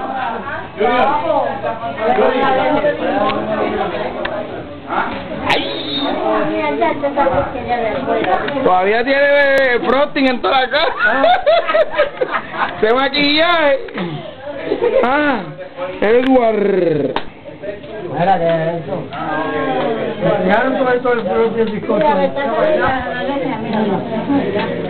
Todavía tiene frosting en toda la cara. Se maquillaje. Ah, Edward. Mira que eso. Llegaron todo esto del bizcocho.